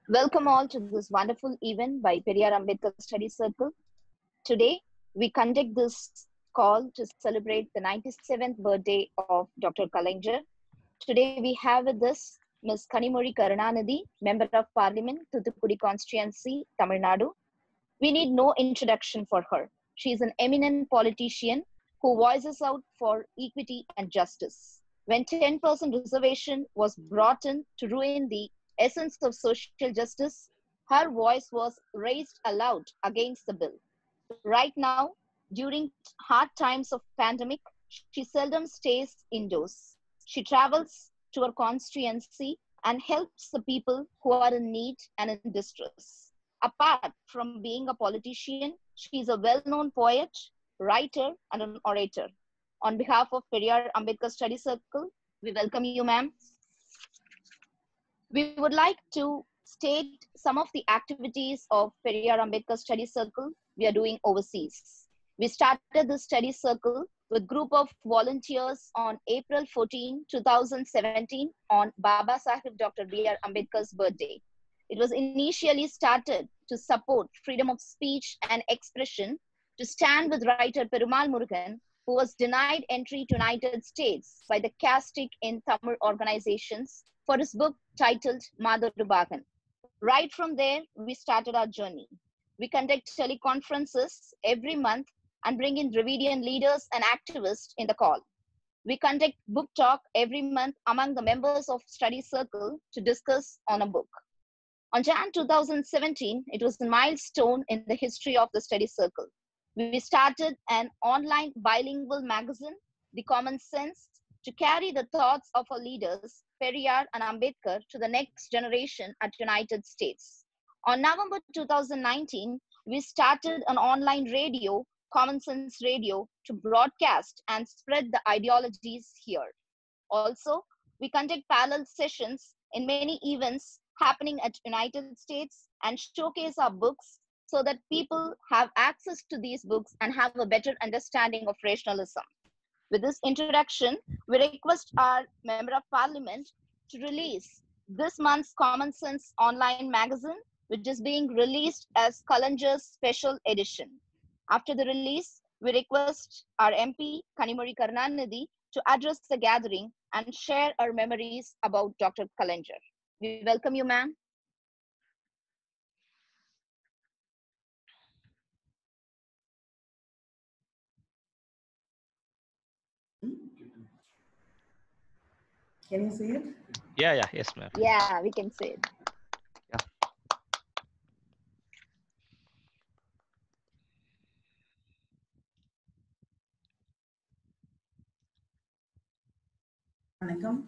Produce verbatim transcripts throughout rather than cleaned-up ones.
Welcome all to this wonderful event by Periyar Ambedkar Study Circle. Today, we conduct this call to celebrate the ninety-seventh birthday of Doctor Kalaignar. Today, we have with us Miz Kanimozhi Karunanidhi, Member of Parliament, Thuthukudi Constituency, Tamil Nadu. We need no introduction for her. She is an eminent politician who voices out for equity and justice. When ten percent reservation was brought in to ruin the essence of social justice, her voice was raised aloud against the bill. Right now, during hard times of pandemic, she seldom stays indoors. She travels to her constituency and helps the people who are in need and in distress. Apart from being a politician, she is a well-known poet, writer, and an orator. On behalf of Periyar Ambedkar Study Circle, we welcome you, ma'am. We would like to state some of the activities of Periyar Ambedkar Study Circle we are doing overseas. We started this study circle with group of volunteers on April fourteenth, two thousand seventeen on Baba Sahib Doctor B R Ambedkar's birthday. It was initially started to support freedom of speech and expression, to stand with writer Perumal Murugan, who was denied entry to United States by the caste in Tamil organizations for his book titled Madhurubagan. Right from there, we started our journey. We conduct teleconferences every month and bring in Dravidian leaders and activists in the call. We conduct book talk every month among the members of study circle to discuss on a book. On January two thousand seventeen, it was a milestone in the history of the study circle. We started an online bilingual magazine, The Common Sense, to carry the thoughts of our leaders, Periyar and Ambedkar, to the next generation at United States. On November two thousand nineteen, we started an online radio, Common Sense Radio, to broadcast and spread the ideologies here. Also, we conduct parallel sessions in many events happening at United States and showcase our books so that people have access to these books and have a better understanding of rationalism. With this introduction, we request our Member of Parliament to release this month's Common Sense online magazine, which is being released as Kalaignar Special Edition. After the release, we request our M P, Kanimozhi Karunanidhi, to address the gathering and share our memories about Doctor Kalaignar. We welcome you, ma'am. Can you see it? Yeah, yeah, yes, ma'am. Yeah, we can say it. Yeah. Vanakkam.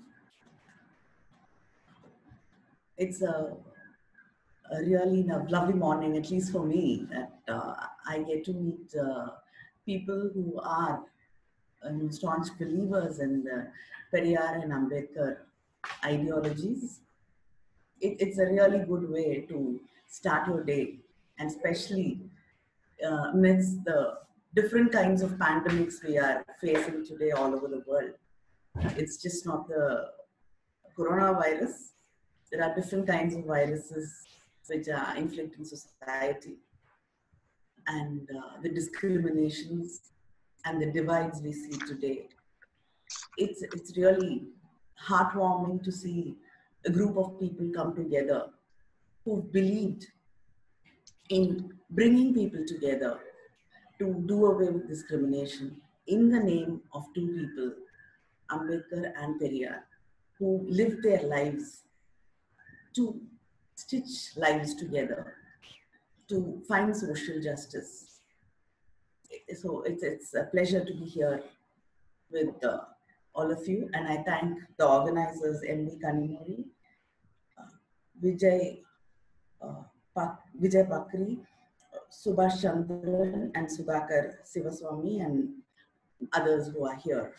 It's a, a really lovely morning, at least for me, that uh, I get to meet uh, people who are uh, staunch believers in the Periyar and Ambedkar ideologies. It, it's a really good way to start your day, and especially uh, amidst the different kinds of pandemics we are facing today all over the world. It's just not the coronavirus. There are different kinds of viruses which are inflicting society, and uh, the discriminations and the divides we see today. It's, it's really heartwarming to see a group of people come together who've believed in bringing people together to do away with discrimination in the name of two people, Ambedkar and Periyar, who lived their lives to stitch lives together, to find social justice. So it's, it's a pleasure to be here with uh, all of you, and I thank the organizers, M D Kanimozhi, uh, Vijay, uh, Pak, Vijay Bakri, Subhash Chandran, and Sudhakar Sivaswamy, and others who are here.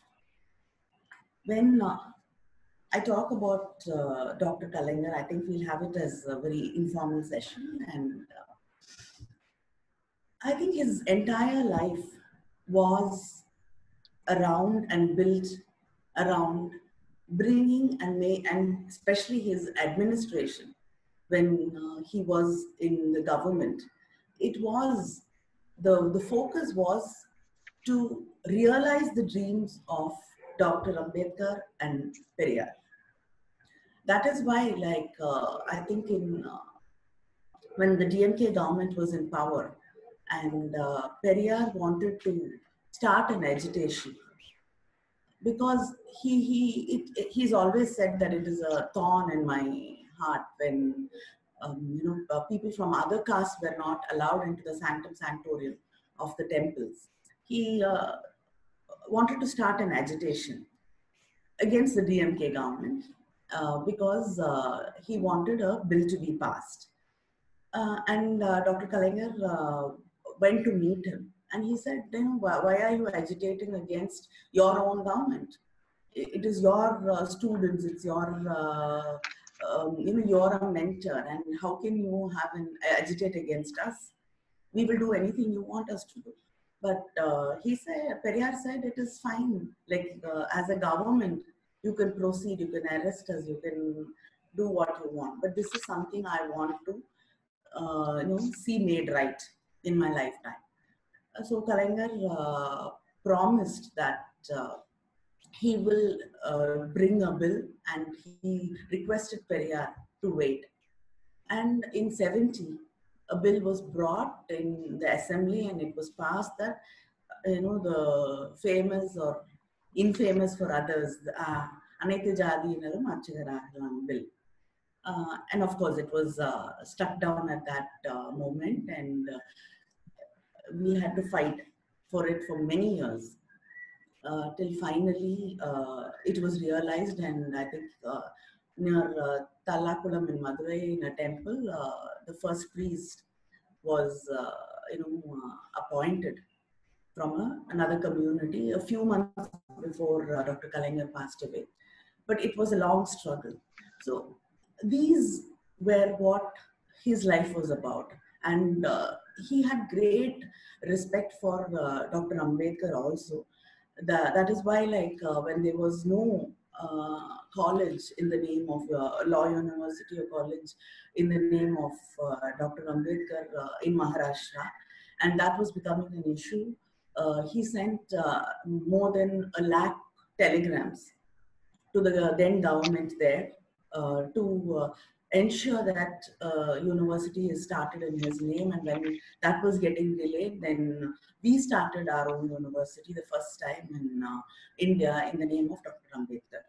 When uh, I talk about uh, Doctor Kalaignar, I think we'll have it as a very informal session, and uh, I think his entire life was around and built around bringing and may, and especially his administration, when uh, he was in the government, it was, the, the focus was to realize the dreams of Doctor Ambedkar and Periyar. That is why, like, uh, I think in uh, when the D M K government was in power and uh, Periyar wanted to start an agitation, because he, he, it, it, he's always said that it is a thorn in my heart when um, you know, uh, people from other castes were not allowed into the sanctum sanctorium of the temples. He uh, wanted to start an agitation against the D M K government uh, because uh, he wanted a bill to be passed. Uh, and uh, Doctor Kalaignar uh, went to meet him, and he said, "Then why, why are you agitating against your own government? It is your uh, students, it's your, uh, um, you know, you're a mentor, and how can you have an agitate against us? We will do anything you want us to do." But uh, he said, Periyar said, it is fine. Like uh, as a government, you can proceed, you can arrest us, you can do what you want. But this is something I want to, uh, you know, see made right in my lifetime. So Kalaignar uh, promised that uh, he will uh, bring a bill, and he requested Periyar to wait. And in seventy, a bill was brought in the assembly, and it was passed that, you know, the famous or infamous for others, uh, Anaitu Jadiyinarum Archakaraagalam bill. Uh, and of course, it was uh, struck down at that uh, moment, and uh, we had to fight for it for many years. Uh, till finally uh, it was realized, and I think uh, near uh, Tallakulam in Madurai, in a temple, uh, the first priest was, uh, you know, uh, appointed from a, another community a few months before uh, Doctor Kalaignar passed away. But it was a long struggle. So these were what his life was about. And uh, he had great respect for uh, Doctor Ambedkar also. The, that is why, like, uh, when there was no uh, college in the name of uh, Law University or college in the name of uh, Doctor Ambedkar uh, in Maharashtra, and that was becoming an issue, uh, he sent uh, more than a lakh telegrams to the then government there uh, to uh, ensure that uh, university is started in his name. And when that was getting delayed, then we started our own university the first time in uh, India in the name of Doctor Ambedkar.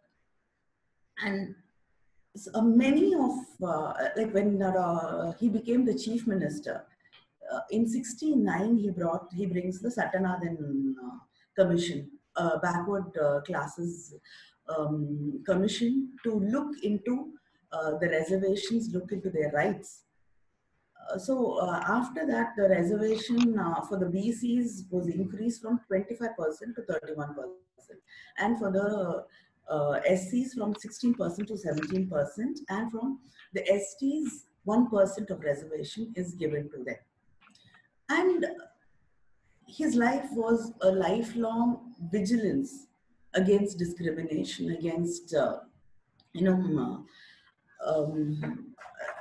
And so, uh, many of, uh, like when uh, he became the chief minister, uh, in sixty-nine he brought, he brings the Satyanathan uh, Commission, uh, backward uh, classes um, commission, to look into uh, the reservations, look into their rights. Uh, so uh, after that, the reservation uh, for the B Cs was increased from twenty-five percent to thirty-one percent, and for the uh, S Cs from sixteen percent to seventeen percent, and from the S Ts, one percent of reservation is given to them. And his life was a lifelong vigilance against discrimination, against, uh, you know, uh, um,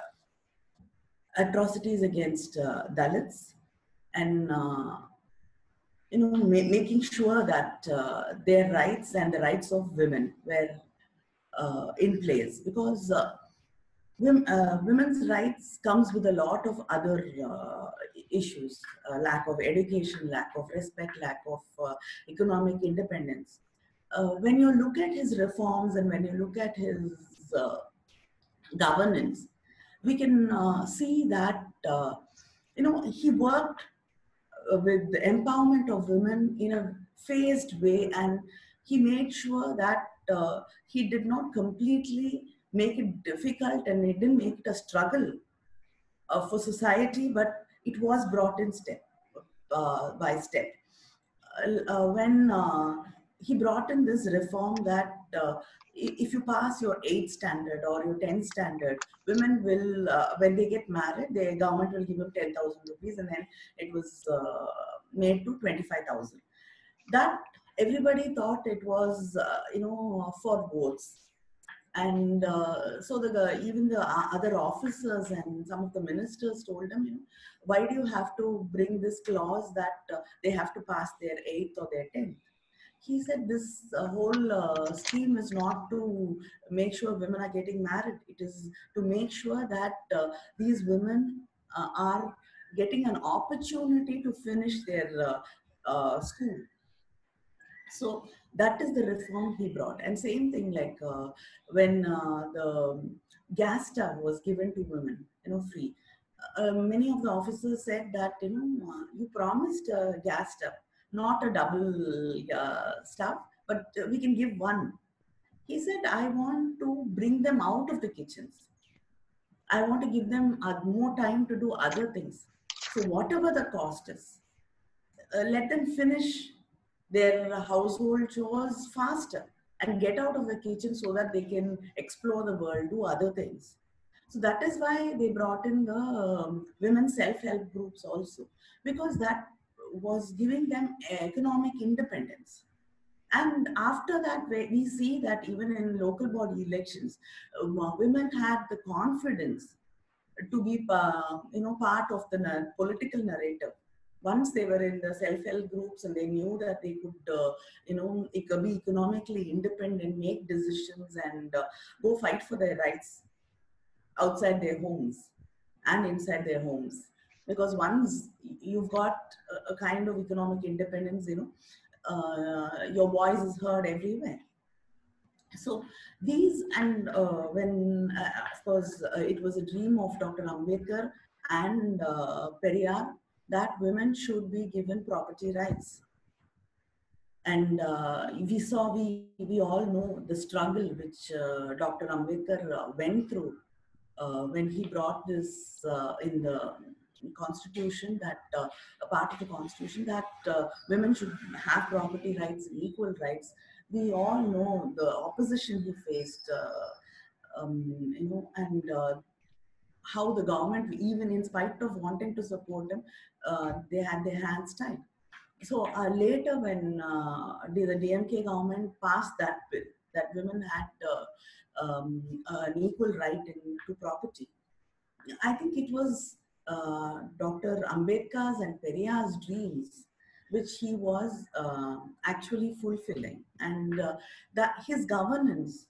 atrocities against uh, Dalits, and uh, you know, ma making sure that uh, their rights and the rights of women were uh, in place, because uh, women, uh, women's rights comes with a lot of other uh, issues, uh, lack of education, lack of respect, lack of uh, economic independence. Uh, when you look at his reforms and when you look at his uh, governance, we can uh, see that, uh, you know, he worked uh, with the empowerment of women in a phased way, and he made sure that uh, he did not completely make it difficult, and he didn't make it a struggle uh, for society, but it was brought in step uh, by step. Uh, uh, when uh, he brought in this reform that uh, if you pass your eighth standard or your tenth standard, women will, uh, when they get married, the government will give them ten thousand rupees, and then it was uh, made to twenty-five thousand. That everybody thought it was, uh, you know, for votes. And uh, so the even the uh, other officers and some of the ministers told him, you know, why do you have to bring this clause that uh, they have to pass their eighth or their tenth? He said this uh, whole uh, scheme is not to make sure women are getting married. It is to make sure that uh, these women uh, are getting an opportunity to finish their uh, uh, school. So that is the reform he brought. And same thing, like uh, when uh, the gas stove was given to women, you know, free. Uh, many of the officers said that, you know, uh, you promised a gas stove, not a double uh, stove, but uh, we can give one. He said, I want to bring them out of the kitchens. I want to give them uh, more time to do other things. So whatever the cost is, uh, let them finish their household chores faster and get out of the kitchen so that they can explore the world, do other things. So that is why they brought in the um, women's self-help groups also, because that was giving them economic independence. And after that, we see that even in local body elections, uh, women had the confidence to be, uh, you know, part of the political narrative. Once they were in the self-help groups and they knew that they could, uh, you know, it could be economically independent, make decisions, and uh, go fight for their rights outside their homes and inside their homes. Because once you've got a, a kind of economic independence, you know, uh, your voice is heard everywhere. So these, and uh, when, uh, of course, uh, it was a dream of Doctor Ambedkar and uh, Periyar that women should be given property rights. And uh, we saw, we, we all know the struggle which uh, Doctor Ambedkar uh, went through uh, when he brought this uh, in the constitution, that uh, a part of the constitution, that uh, women should have property rights and equal rights. We all know the opposition he faced, uh, um, you know, and uh, how the government, even in spite of wanting to support him, uh, they had their hands tied. So uh, later, when uh, the D M K government passed that bill, that women had uh, um, an equal right in, to property, I think it was uh, Doctor Ambedkar's and Periyar's dreams which he was uh, actually fulfilling, and uh, that his governance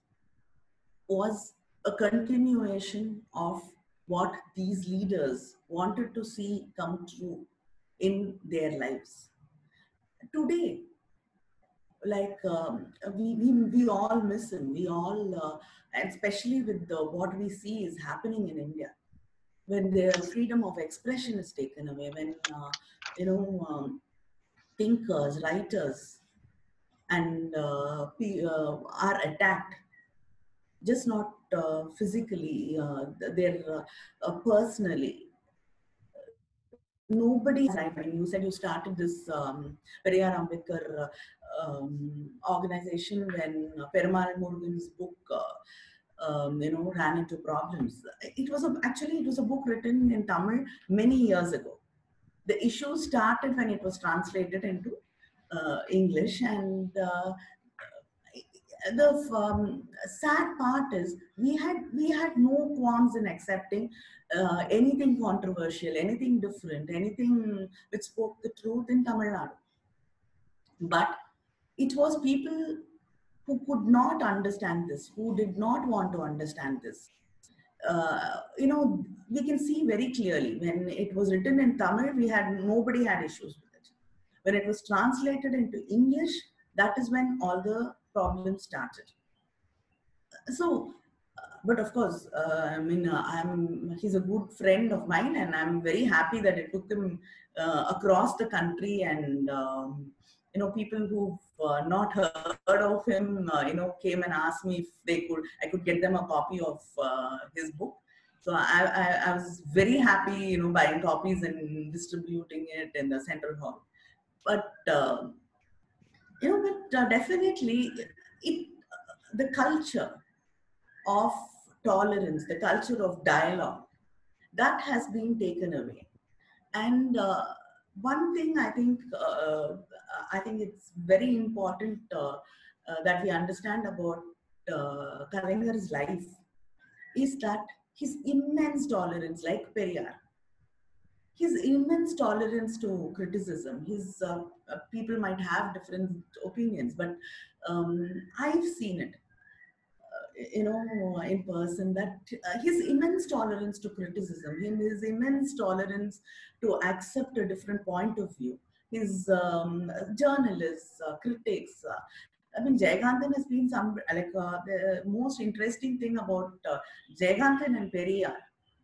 was a continuation of what these leaders wanted to see come true in their lives. Today, like um, we, we we all miss him. We all, uh, and especially with the, what we see is happening in India, when their freedom of expression is taken away, when uh, you know um, thinkers, writers, and uh, uh, are attacked, just not uh, physically, uh, they're uh, personally. Nobody has right. I mean, you said you started this um, Periyar Ambedkar uh, um, organization when uh, Perumal Murugan's book, uh, um, you know, ran into problems. It was a, actually it was a book written in Tamil many years ago. The issue started when it was translated into uh, English, and uh, the um, sad part is we had we had no qualms in accepting uh, anything controversial, anything different, anything which spoke the truth in Tamil Nadu. But it was people who could not understand this, who did not want to understand this. Uh, you know, we can see very clearly when it was written in Tamil, we had nobody had issues with it. When it was translated into English, that is when all the problems started. So, uh, but of course, uh, I mean, uh, I'm he's a good friend of mine, and I'm very happy that it took him uh, across the country, and um, you know, people who've uh, not heard of him, uh, you know, came and asked me if they could, I could get them a copy of uh, his book. So I, I, I was very happy, you know, buying copies and distributing it in the Central Hall. But uh, you know, but uh, definitely, it the culture of tolerance, the culture of dialogue, that has been taken away. And uh, one thing I think, uh, I think it's very important uh, uh, that we understand about uh, Kalangar's life is that his immense tolerance, like Periyar, his immense tolerance to criticism. His uh, uh, people might have different opinions, but um, I've seen it, uh, you know, in person. That uh, his immense tolerance to criticism, him, his immense tolerance to accept a different point of view. His um, journalists, uh, critics. Uh, I mean, Jayakanthan has been some like uh, the most interesting thing about uh, Jayakanthan and Periyar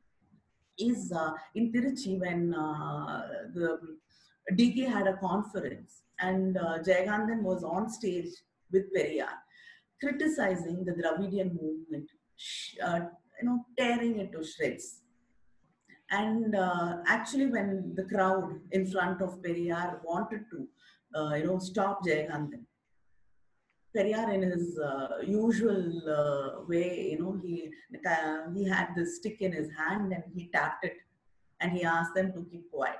is uh, in Tiruchi when uh, the D K had a conference and uh, Jayakanthan was on stage with Periyar, criticizing the Dravidian movement, uh, you know, tearing it to shreds. And uh, actually, when the crowd in front of Periyar wanted to, uh, you know, stop Jayakanthan, Periyar, in his uh, usual uh, way, you know, he uh, he had this stick in his hand and he tapped it, and he asked them to keep quiet.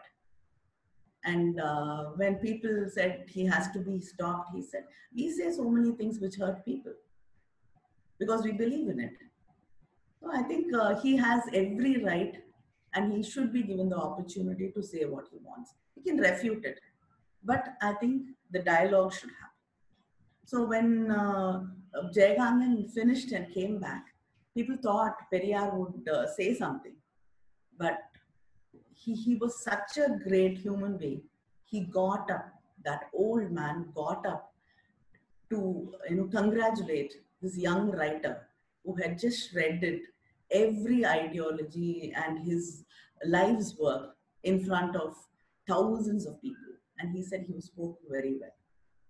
And uh, when people said he has to be stopped, he said, "We say so many things which hurt people because we believe in it." So I think uh, he has every right, and he should be given the opportunity to say what he wants. He can refute it, but I think the dialogue should happen. So when uh, Jayakanthan finished and came back, people thought Periyar would uh, say something, but he, he was such a great human being. He got up, that old man got up to, you know, congratulate this young writer who had just shredded every ideology and his life's work in front of thousands of people. And he said he spoke very well.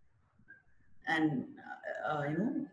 And, uh, uh, you know,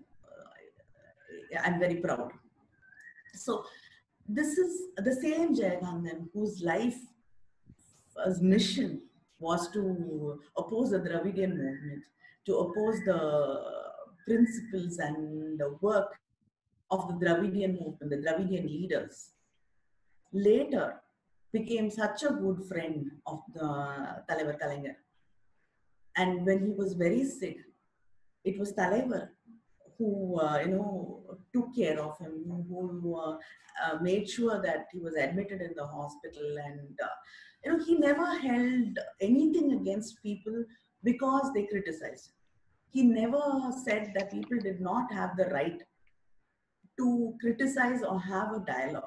uh, I'm very proud. So this is the same Jayakanthan whose life, his mission was to oppose the Dravidian movement, to oppose the principles and the work of the Dravidian movement, the Dravidian leaders. Later became such a good friend of the Talaivar Kalaignar. And when he was very sick, it was Talaivar who, uh, you know, took care of him, who uh, uh, made sure that he was admitted in the hospital. And, uh, you know, he never held anything against people because they criticized him. He never said that people did not have the right to criticize or have a dialogue.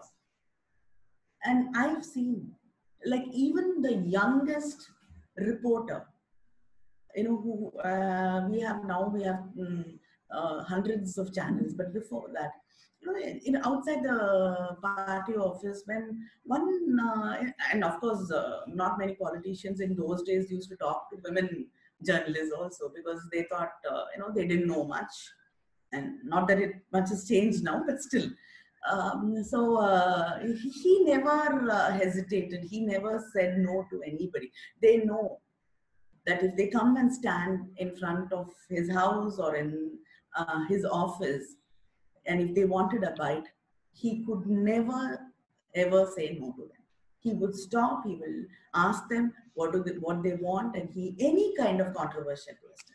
And I've seen, like, even the youngest reporter, you know, who uh, we have now, we have mm, uh, hundreds of channels, but before that, you know, in, in outside the party office, when one, uh, and of course, uh, not many politicians in those days used to talk to women journalists also, because they thought, uh, you know, they didn't know much. And not that it much has changed now, but still. Um, so uh, he, he never uh, hesitated. He never said no to anybody. They know that if they come and stand in front of his house or in uh, his office, and if they wanted a bite, he could never ever say no to them. He would stop, he will ask them what, do they, what they want, and he, any kind of controversial question.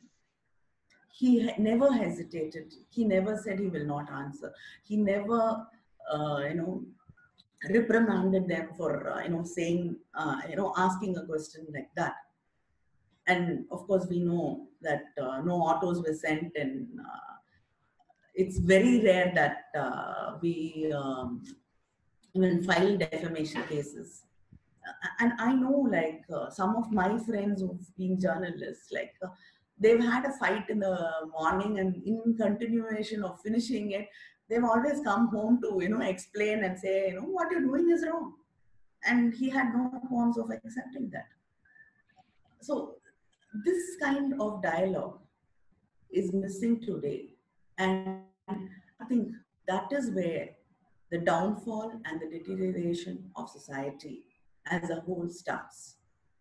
He never hesitated. He never said he will not answer. He never, uh, you know, reprimanded them for, uh, you know, saying, uh, you know, asking a question like that. And of course, we know that uh, no autos were sent, and uh, it's very rare that uh, we um, even file defamation cases. Uh, and I know, like, uh, some of my friends who've been journalists, like, uh, they've had a fight in the morning, and in continuation of finishing it, they've always come home to, you know, explain and say, you know, what you're doing is wrong. And he had no qualms of accepting that. So this kind of dialogue is missing today. And I think that is where the downfall and the deterioration of society as a whole starts.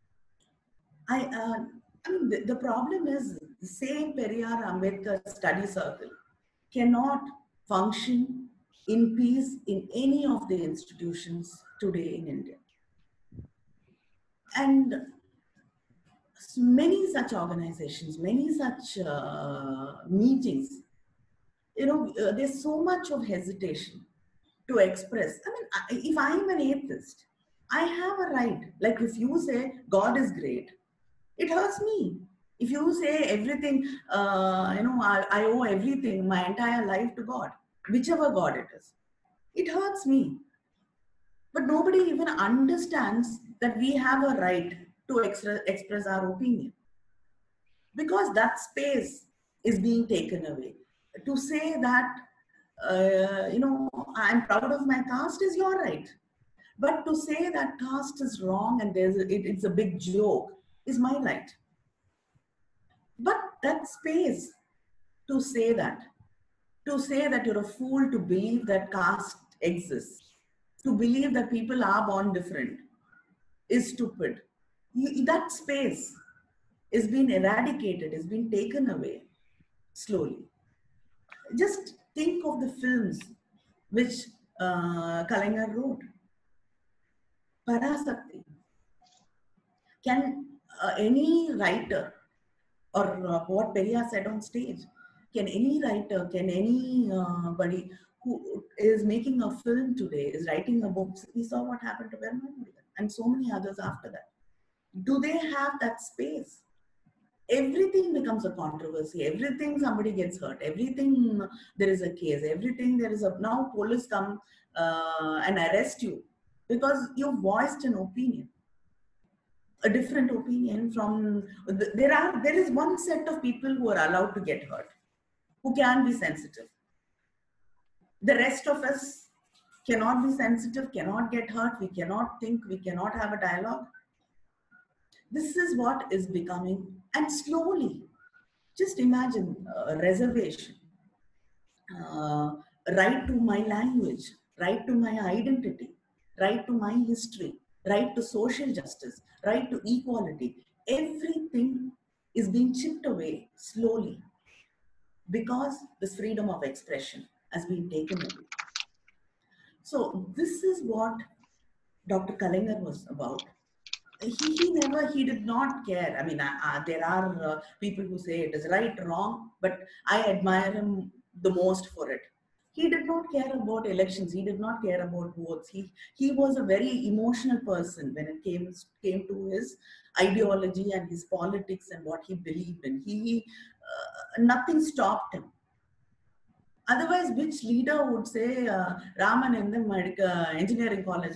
I, uh, I mean, the, the problem is the same Periyar Ambedkar study circle cannot function in peace in any of the institutions today in India. And many such organizations, many such uh, meetings, you know, uh, there's so much of hesitation to express. I mean, I- if I'm an atheist, I have a right. Like if you say God is great, it hurts me. If you say everything, uh, you know, I, I owe everything, my entire life to God, whichever God it is, it hurts me. But nobody even understands that we have a right to extra, express our opinion, because that space is being taken away. To say that, uh, you know, I'm proud of my caste is your right. But to say that caste is wrong and there's a, it, it's a big joke is my right. But that space to say that, to say that you're a fool to believe that caste exists, to believe that people are born different, is stupid. You, that space is being eradicated, is being taken away slowly. Just think of the films which uh, Kalinga wrote. Parasakti. Can uh, any writer, or uh, what Periyar said on stage, can any writer, can anybody who is making a film today, is writing a book, we saw what happened to Verma and so many others after that. Do they have that space? Everything becomes a controversy. Everything somebody gets hurt. Everything there is a case. Everything there is a, now police come uh, and arrest you because you voiced an opinion, a different opinion from, there are, there is one set of people who are allowed to get hurt, who can be sensitive. The rest of us cannot be sensitive, cannot get hurt, we cannot think, we cannot have a dialogue. This is what is becoming, and slowly, just imagine a reservation, uh, right to my language, right to my identity, right to my history, right to social justice, right to equality. Everything is being chipped away slowly because this freedom of expression has been taken away. So this is what Doctor Kalinga was about. He, he never, he did not care. I mean, uh, uh, there are uh, people who say it is right, wrong, but I admire him the most for it. He did not care about elections. He did not care about votes. He, he was a very emotional person when it came, came to his ideology and his politics and what he believed in. He, uh, nothing stopped him. Otherwise, which leader would say, uh, Raman in the uh, engineering college?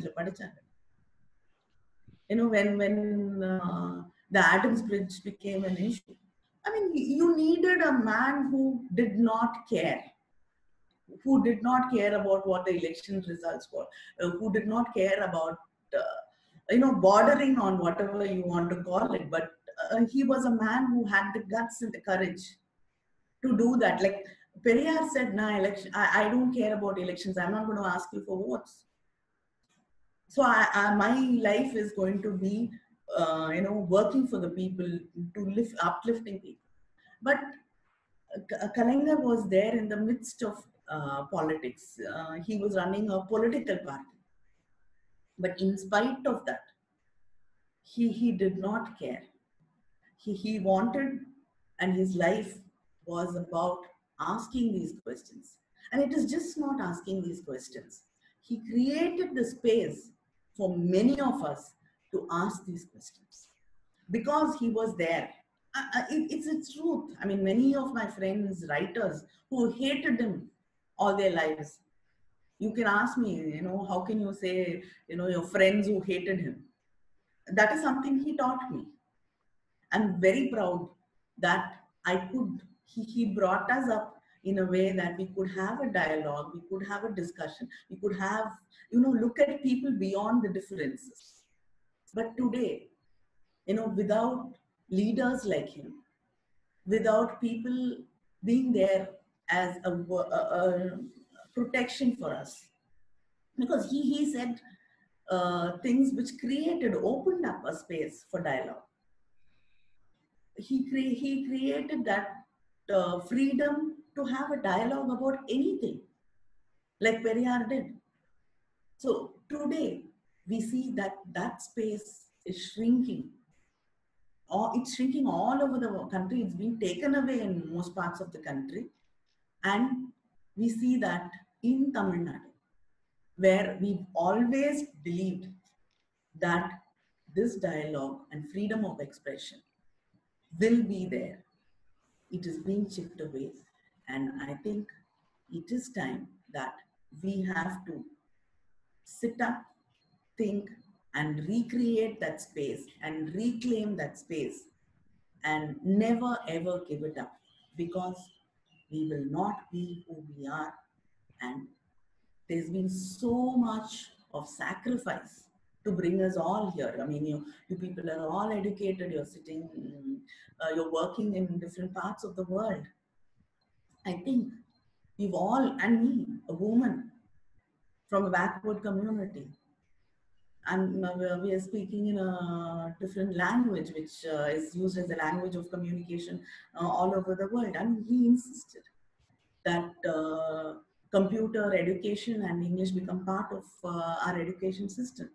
You know, when, when uh, the Adams Bridge became an issue. I mean, you needed a man who did not care, who did not care about what the election results were, uh, who did not care about, uh, you know, bordering on whatever you want to call it. But uh, he was a man who had the guts and the courage to do that. Like Periyar said, nah, election, I, I don't care about elections. I'm not going to ask you for votes. So I, I, my life is going to be, uh, you know, working for the people, to lift, uplifting people. But uh, Kalinga was there in the midst of uh, politics. Uh, he was running a political party. But in spite of that, he, he did not care. He, he wanted, and his life was about asking these questions. And it is just not asking these questions. He created the space for many of us to ask these questions because he was there. Uh, it, it's the truth. I mean, many of my friends, writers, who hated him all their lives. You can ask me, you know, how can you say, you know, your friends who hated him? That is something he taught me. I'm very proud that I could, he, he brought us up in a way that we could have a dialogue, we could have a discussion, we could have, you know, look at people beyond the differences. But today, you know, without leaders like him, without people being there as a, a, a protection for us, because he, he said uh, things which created, opened up a space for dialogue. He, cre he created that uh, freedom to have a dialogue about anything, like Periyar did. So today, we see that that space is shrinking. Or it's shrinking all over the country. It's being taken away in most parts of the country. And we see that in Tamil Nadu, where we've always believed that this dialogue and freedom of expression will be there, it is being chipped away. And I think it is time that we have to sit up, think, and recreate that space and reclaim that space and never ever give it up, because we will not be who we are. And there's been so much of sacrifice to bring us all here. I mean, you, you people are all educated, you're sitting, uh, you're working in different parts of the world. I think we've all, and me, a woman from a backward community, and uh, we are speaking in a different language, which uh, is used as a language of communication uh, all over the world. I mean, he insisted that uh, computer education and English become part of uh, our education system.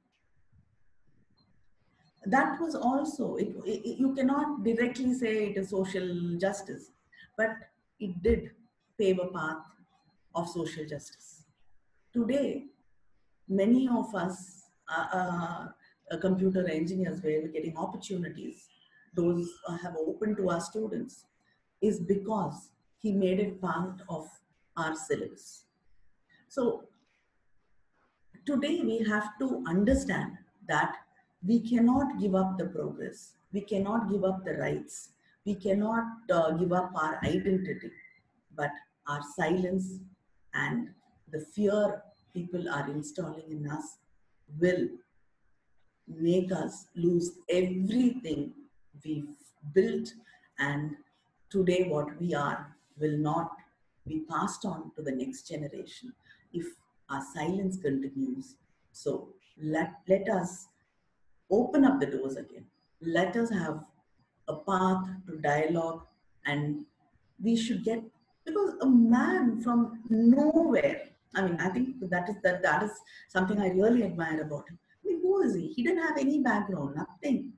That was also, it, it, you cannot directly say it is social justice, but it did pave a path of social justice. Today, many of us uh, uh, computer engineers, where we're getting opportunities, those uh, have opened to our students, is because he made it part of our syllabus. So today we have to understand that we cannot give up the progress, we cannot give up the rights, we cannot uh, give up our identity, but our silence and the fear people are installing in us will make us lose everything we've built, and today what we are will not be passed on to the next generation if our silence continues. So let, let us open up the doors again. Let us have a path to dialogue, and we should get, because a man from nowhere, I mean, I think that is that that is something I really admire about him. I mean, who is he? He didn't have any background, nothing.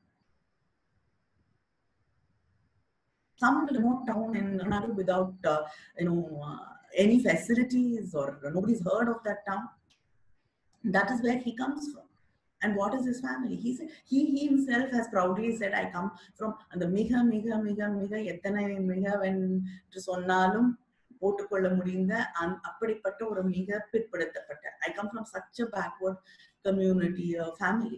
Some remote town in Nadu without, uh, you know, uh, any facilities, or nobody's heard of that town. That is where he comes from. And what is his family? He said, he, he himself has proudly said, I come from the miga, miga, miga, miga, எத்தனை மிகவென்று சொன்னாலும் போட்டுக்கொள்ள முடிந்த அப்படிப்பட்ட ஒரு மிக பிற்படுத்தப்பட்ட. I come from such a backward community, uh, family.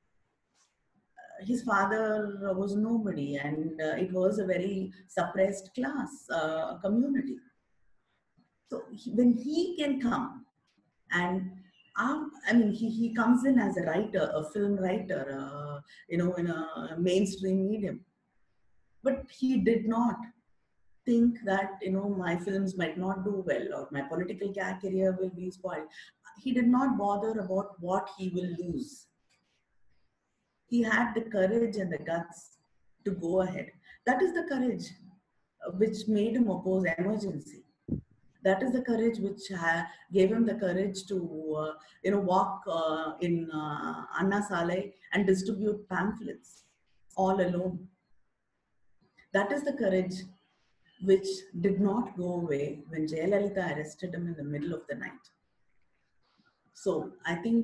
Uh, his father was nobody, and uh, it was a very suppressed class uh, community. So he, when he can come and Um, I mean, he, he comes in as a writer, a film writer, uh, you know, in a mainstream medium. But he did not think that, you know, my films might not do well, or my political career will be spoiled. He did not bother about what he will lose. He had the courage and the guts to go ahead. That is the courage which made him oppose emergency. That is the courage which uh, gave him the courage to, uh, you know, walk uh, in uh, Anna Salai and distribute pamphlets all alone. That is the courage which did not go away when Jayalalitha arrested him in the middle of the night. So I think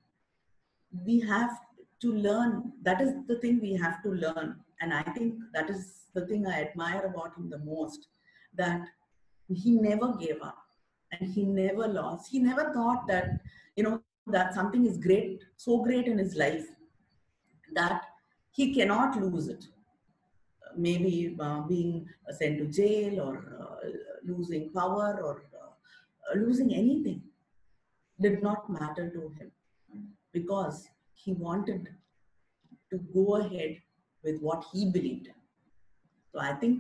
we have to learn. That is the thing we have to learn. And I think that is the thing I admire about him the most, that he never gave up and he never lost. He never thought that, you know, that something is great, so great in his life that he cannot lose it. Maybe uh, being sent to jail, or uh, losing power, or uh, losing anything did not matter to him, because he wanted to go ahead with what he believed in. So I think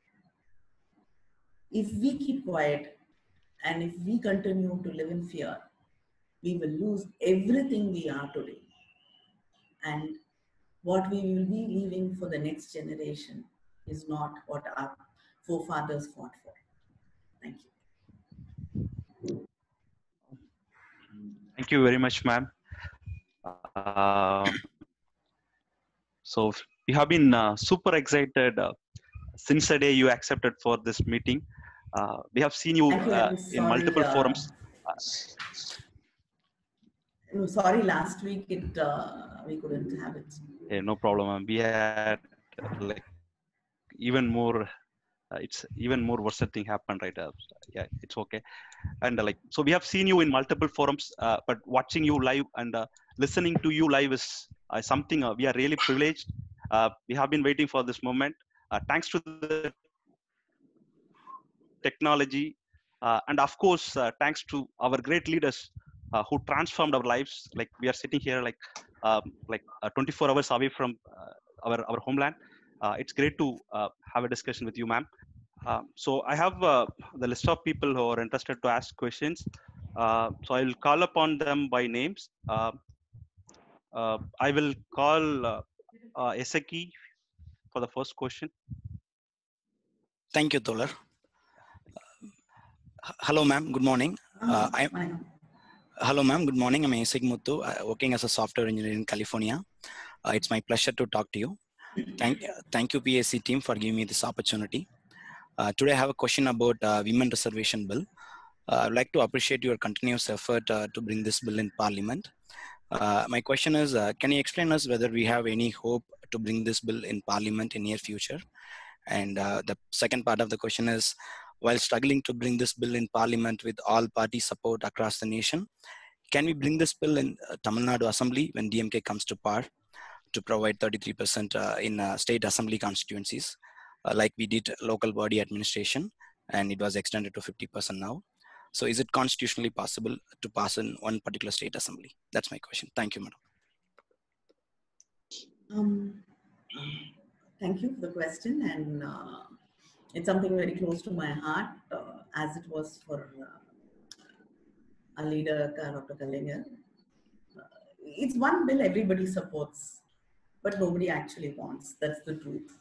if we keep quiet and if we continue to live in fear, we will lose everything we are today. And what we will be leaving for the next generation is not what our forefathers fought for. Thank you. Thank you very much, ma'am. Uh, so we have been uh, super excited uh, since the day you accepted for this meeting. Uh, we have seen you Thank you. uh, I'm in sorry. multiple Uh, forums. no, sorry, last week it uh, we couldn't have it. Yeah, no problem. ma'am. We had like even more. Uh, it's even more worse thing happened, right? Uh, yeah, it's okay. And uh, like, so we have seen you in multiple forums, uh, but watching you live and uh, listening to you live is uh, something uh, we are really privileged. Uh, we have been waiting for this moment. Uh, thanks to the technology, uh, and of course, uh, thanks to our great leaders uh, who transformed our lives. Like we are sitting here, like um, like uh, twenty-four hours away from uh, our our homeland. Uh, it's great to uh, have a discussion with you, ma'am. Um, so I have uh, the list of people who are interested to ask questions. Uh, so I will call upon them by names. Uh, uh, I will call uh, uh, Eseki for the first question. Thank you, Tolar. Hello, ma'am. Good morning. Uh, I hello, ma'am. Good morning. I'm Eseki Muthu, uh, working as a software engineer in California. Uh, it's my pleasure to talk to you. Thank, thank you, P A C team, for giving me this opportunity. Uh, today, I have a question about uh, Women Reservation Bill. Uh, I'd like to appreciate your continuous effort uh, to bring this bill in Parliament. Uh, my question is, uh, can you explain us whether we have any hope to bring this bill in Parliament in near future? And uh, the second part of the question is, while struggling to bring this bill in Parliament with all party support across the nation, can we bring this bill in uh, Tamil Nadu Assembly when D M K comes to power to provide thirty-three percent uh, in uh, state assembly constituencies, uh, like we did local body administration, and it was extended to fifty percent now. So is it constitutionally possible to pass in one particular state assembly? That's my question. Thank you, madam. Um, thank you for the question, and uh, it's something very close to my heart, uh, as it was for uh, our leader, Doctor Kalaignar. Uh, it's one bill everybody supports, but nobody actually wants. That's the truth.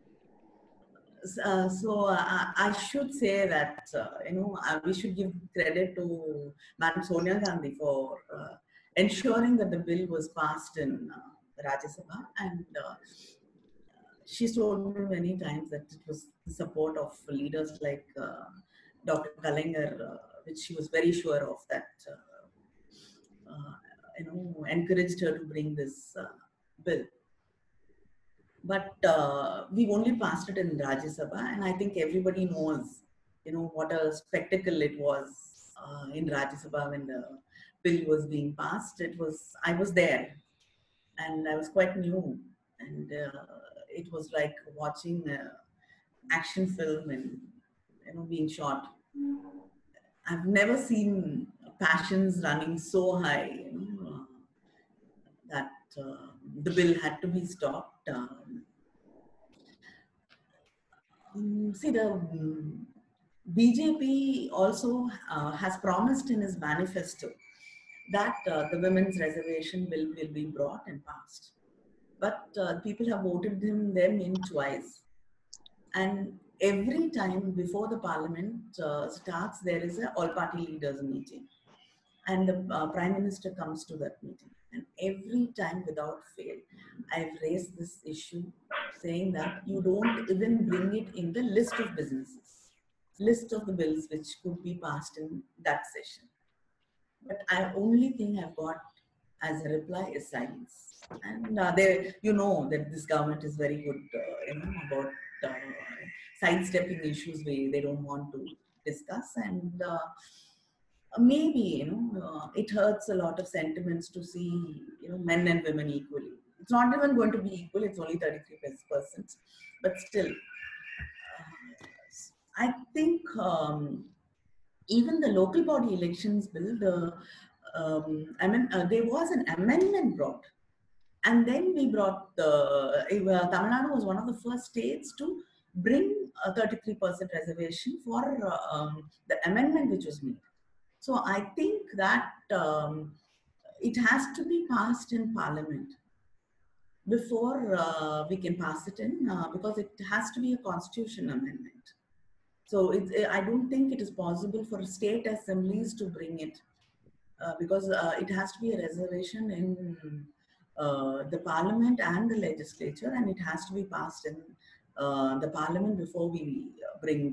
Uh, so uh, I should say that uh, you know uh, we should give credit to Madam Sonia Gandhi for uh, ensuring that the bill was passed in uh, Rajya Sabha, and uh, she's told me many times that it was the support of leaders like uh, Doctor Kalaignar, uh, which she was very sure of, that uh, uh, you know encouraged her to bring this uh, bill. But uh, we've only passed it in Rajya Sabha, and I think everybody knows, you know, what a spectacle it was uh, in Rajya Sabha when the bill was being passed. It was, I was there, and I was quite new, and uh, it was like watching an action film and, you know, being shot. I've never seen passions running so high, you know, uh, that uh, the bill had to be stopped. Um, Um, see, the um, B J P also uh, has promised in his manifesto that uh, the women's reservation bill will be brought and passed. But uh, people have voted him, them in twice. And every time before the parliament uh, starts, there is an all-party leaders meeting. And the uh, Prime Minister comes to that meeting. And every time without fail, I've raised this issue, saying that you don't even bring it in the list of businesses, list of the bills which could be passed in that session. But I only thing I've got as a reply is silence. And uh, they, you know that this government is very good, uh, you know, about uh, sidestepping issues where they don't want to discuss. And uh, maybe, you know, uh, it hurts a lot of sentiments to see, you know, men and women equally. It's not even going to be equal, it's only thirty-three percent. But still, uh, I think um, even the local body elections bill, the, um, I mean, uh, there was an amendment brought. And then we brought the, uh, Tamil Nadu was one of the first states to bring a thirty-three percent reservation for uh, um, the amendment which was made. So I think that um, it has to be passed in Parliament before uh, we can pass it in, uh, because it has to be a constitution amendment. So it, I don't think it is possible for state assemblies to bring it, uh, because uh, it has to be a reservation in uh, the Parliament and the legislature, and it has to be passed in uh, the Parliament before we bring the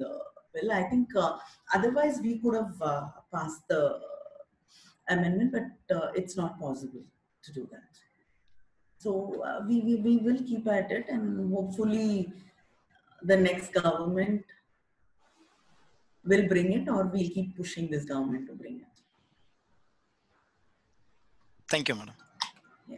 bill. I think uh, otherwise we could have uh, passed the amendment, but uh, it's not possible to do that. So uh, we, we, we will keep at it, and hopefully the next government will bring it, or we'll keep pushing this government to bring it. Thank you, madam. Yeah.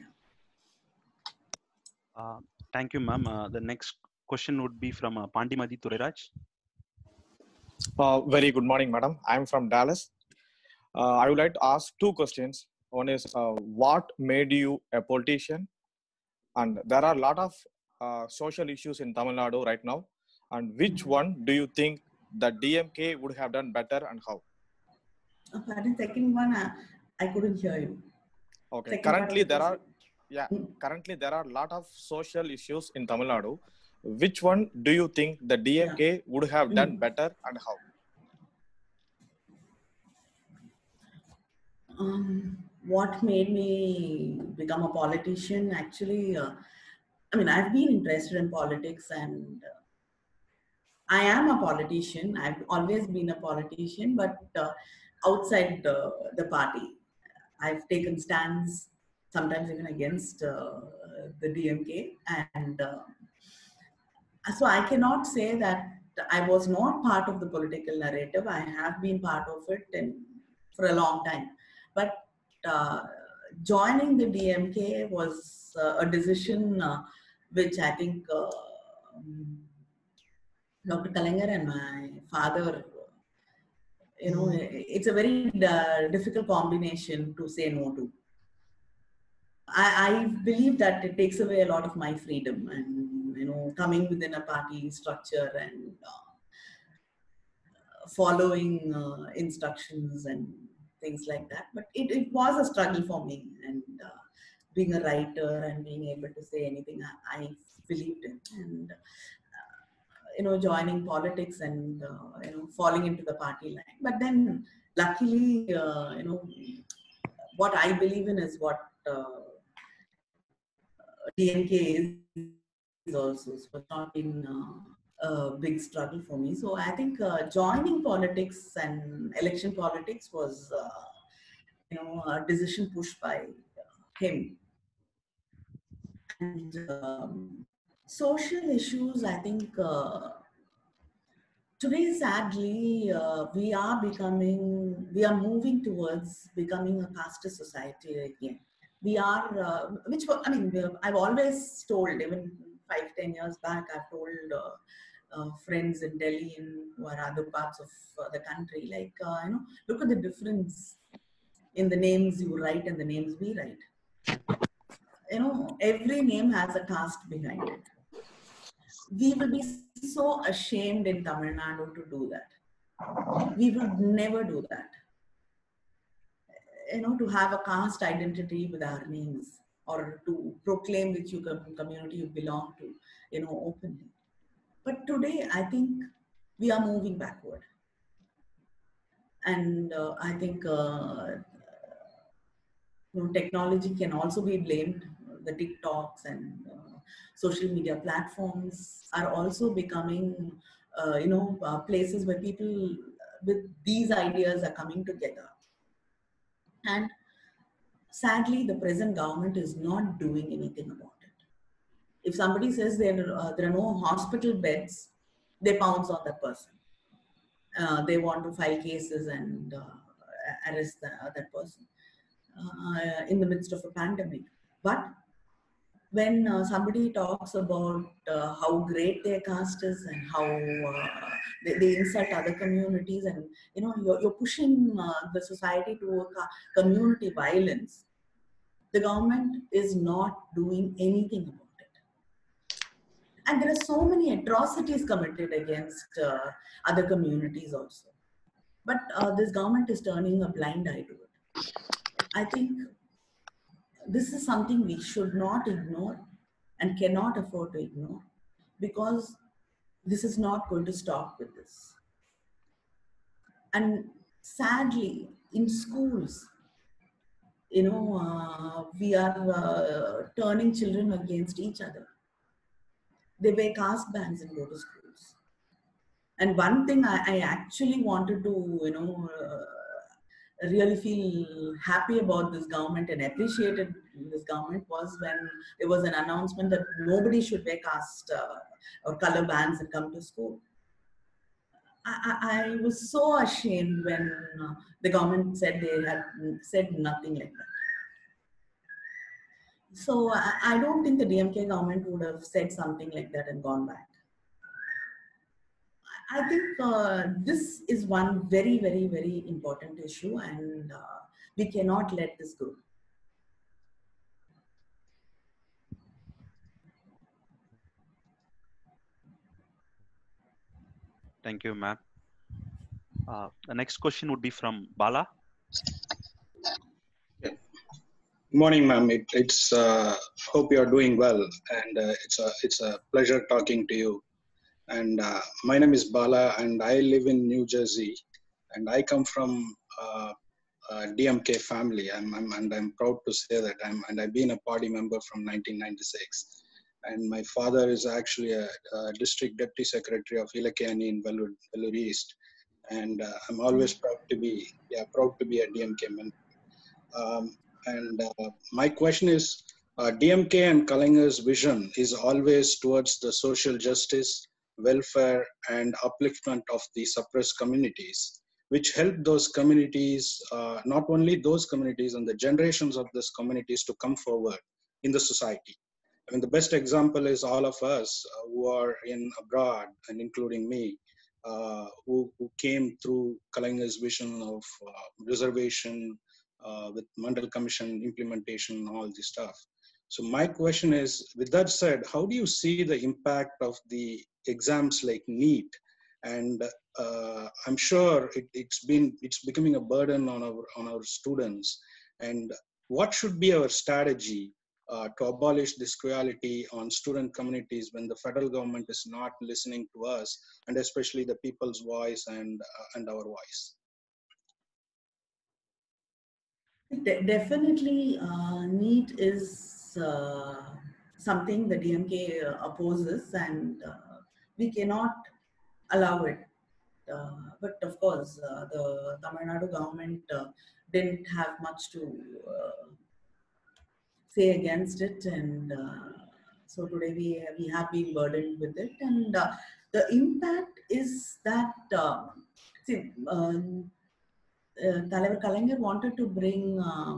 Uh, thank you, ma'am. Uh, the next question would be from uh, Pandimadi Tureraj. Uh, very good morning, madam. I'm from Dallas. Uh, I would like to ask two questions. One is, uh, what made you a politician? And there are a lot of uh, social issues in Tamil Nadu right now. And which one do you think the D M K would have done better, and how? Uh, pardon, second one, I, I couldn't hear you. Okay. Second Currently, part of there the are yeah. Currently, there are a lot of social issues in Tamil Nadu. Which one do you think the D M K Yeah. would have done Mm. better, and how? Um, what made me become a politician? Actually, uh, I mean, I've been interested in politics, and uh, I am a politician. I've always been a politician, but uh, outside uh, the party. I've taken stands, sometimes even against uh, the D M K. And uh, so I cannot say that I was not part of the political narrative. I have been part of it in, for a long time. But uh, joining the D M K was uh, a decision uh, which I think uh, Doctor Kalaignar and my father, you know, it's a very uh, difficult combination to say no to. I, I believe that it takes away a lot of my freedom, and, you know, coming within a party structure and uh, following uh, instructions and things like that. But it, it was a struggle for me, and uh, being a writer and being able to say anything I, I believed in, and uh, you know, joining politics and uh, you know, falling into the party line. But then, luckily, uh, you know, what I believe in is what uh, D M K is also. So it's not been uh, a big struggle for me. So I think uh, joining politics and election politics was, uh, you know, a decision pushed by him. And um, social issues, I think uh, today, sadly, uh, we are becoming, we are moving towards becoming a caste society again. We are, uh, which, I mean, I've always told, even five, ten years back, I've told uh, uh, friends in Delhi and who are other parts of uh, the country, like, uh, you know, look at the difference in the names you write and the names we write. You know, every name has a caste behind it. We will be so ashamed in Tamil Nadu to do that. We would never do that. You know, to have a caste identity with our names, or to proclaim which you community you belong to, you know, openly. But today, I think we are moving backward. And uh, I think uh, you know, technology can also be blamed. The TikToks and uh, social media platforms are also becoming, uh, you know, uh, places where people with these ideas are coming together. And sadly, the present government is not doing anything about it. If somebody says there, uh, there are no hospital beds, they pounce on that person. Uh, they want to file cases and uh, arrest the, uh, that person uh, in the midst of a pandemic. But when uh, somebody talks about uh, how great their caste is and how uh, they, they insult other communities, and, you know, you're, you're pushing uh, the society to community violence, the government is not doing anything about it. And there are so many atrocities committed against uh, other communities also. But uh, this government is turning a blind eye to it. I think this is something we should not ignore and cannot afford to ignore, because this is not going to stop with this. And sadly, in schools, you know, uh, we are uh, turning children against each other. They wear caste bands and go to schools. And one thing I, I actually wanted to, you know, uh, really feel happy about this government and appreciated this government was when there was an announcement that nobody should wear caste uh, or color bands and come to school. I, I, I was so ashamed when uh, the government said they had said nothing like that. So I, I don't think the D M K government would have said something like that and gone back. I think uh, this is one very, very, very important issue, and uh, we cannot let this go. Thank you, ma'am. Uh, the next question would be from Bala. Good morning, ma'am. It, it's uh, hope you are doing well, and uh, it's a it's a pleasure talking to you. And uh, my name is Bala, and I live in New Jersey, and I come from uh, a D M K family. I'm, I'm and I'm proud to say that I'm and I've been a party member from nineteen ninety-six. And my father is actually a, a district deputy secretary of Ilakani in Vellore, Vellore East, and uh, I'm always proud to be yeah proud to be a D M K member. Um, and uh, my question is, uh, D M K and Kalinger's vision is always towards the social justice, welfare, and upliftment of the suppressed communities, which help those communities, uh, not only those communities and the generations of those communities to come forward in the society. I mean, the best example is all of us uh, who are in abroad, and including me, uh, who, who came through Kalinger's vision of uh, reservation, Uh, with Mandal Commission implementation and all this stuff. So my question is, with that said, how do you see the impact of the exams like NEET? And uh, I'm sure it, it's been it's becoming a burden on our on our students. And what should be our strategy uh, to abolish this cruelty on student communities when the federal government is not listening to us, and especially the people's voice and uh, and our voice? De definitely, uh, NEET is uh, something the D M K uh, opposes, and uh, we cannot allow it. Uh, but of course, uh, the Tamil Nadu government uh, didn't have much to uh, say against it, and uh, so today we we have been burdened with it, and uh, the impact is that uh, see. Um, Uh, தலைவர் Kalaignar wanted to bring um,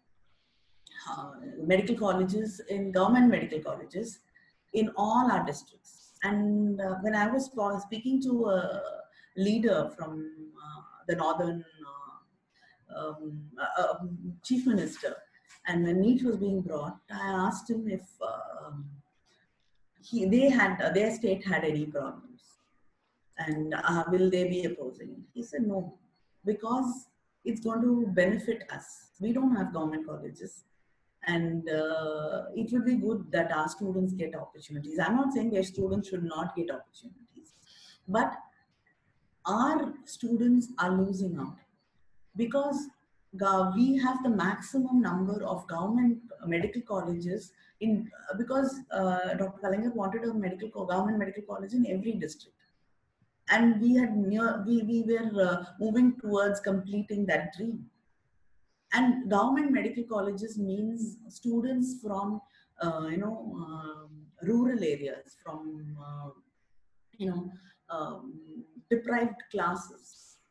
uh, medical colleges in government medical colleges in all our districts. And uh, when I was speaking to a leader from uh, the northern uh, um, uh, uh, chief minister, and when NEET was being brought, I asked him if uh, he, they had uh, their state had any problems, and uh, will they be opposing it? He said no, because it's going to benefit us. We don't have government colleges, and uh, it would be good that our students get opportunities. I'm not saying their students should not get opportunities, but our students are losing out because we have the maximum number of government medical colleges in because uh, Doctor Kalaignar wanted a medical government medical college in every district. And we had near, we, we were uh, moving towards completing that dream. And government medical colleges means students from, uh, you know, um, rural areas, from, uh, you know, um, deprived classes,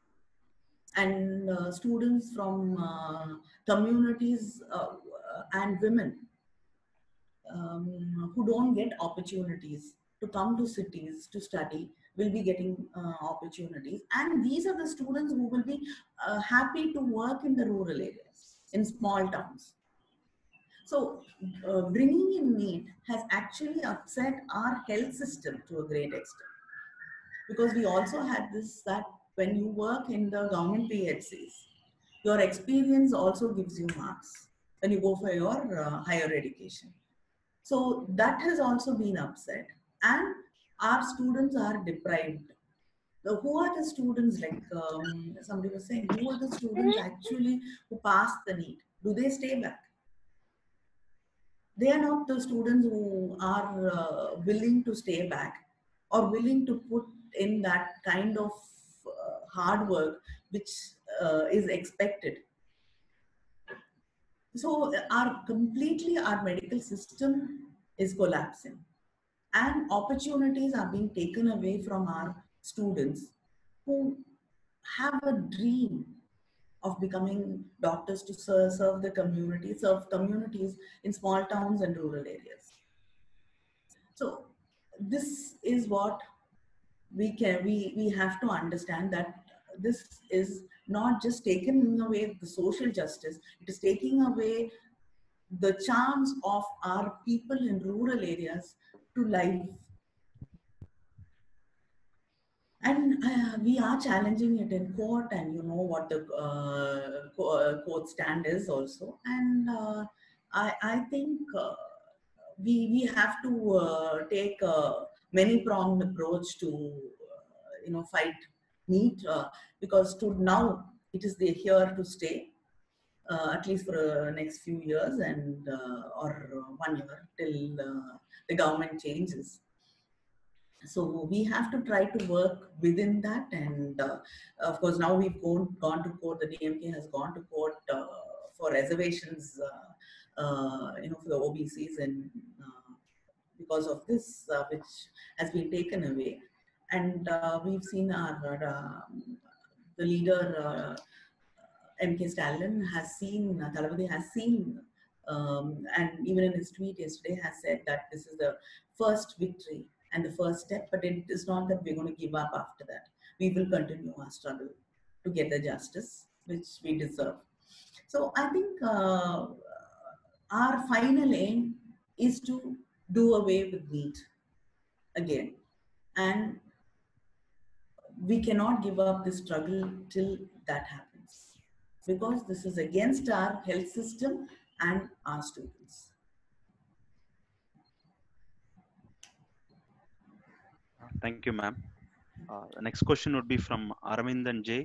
and uh, students from uh, communities uh, and women um, who don't get opportunities to come to cities to study will be getting uh, opportunities, and these are the students who will be uh, happy to work in the rural areas, in small towns. So uh, bringing in NEET has actually upset our health system to a great extent, because we also had this that when you work in the government P H Cs, your experience also gives you marks when you go for your uh, higher education. So that has also been upset, and our students are deprived. So who are the students, like um, somebody was saying, who are the students actually who pass the NEET? Do they stay back? They are not the students who are uh, willing to stay back or willing to put in that kind of uh, hard work which uh, is expected. So our completely our medical system is collapsing, and opportunities are being taken away from our students who have a dream of becoming doctors to serve, serve the community, serve communities in small towns and rural areas. So this is what we can, we, we have to understand, that this is not just taking away the social justice, it is taking away the chance of our people in rural areas to live. And uh, we are challenging it in court, and you know what the uh, court stand is also. And uh, I, I think uh, we, we have to uh, take a many-pronged approach to uh, you know fight NEET, uh, because to now it is the here to stay, uh, at least for the uh, next few years, and uh, or one year till uh, the government changes. So we have to try to work within that, and uh, of course now we've gone, gone to court. The D M K has gone to court uh, for reservations, uh, uh, you know, for the O B Cs, and uh, because of this, uh, which has been taken away. And uh, we've seen our uh, the leader uh, M K Stalin has seen, uh, Thalapathy has seen, um, and even in his tweet yesterday has said that this is the first victory and the first step, but it is not that we're going to give up after that. We will continue our struggle to get the justice which we deserve. So I think uh, our final aim is to do away with NEET again. And we cannot give up the struggle till that happens, because this is against our health system and our students. Thank you, ma'am. Uh, the next question would be from Aravindan J.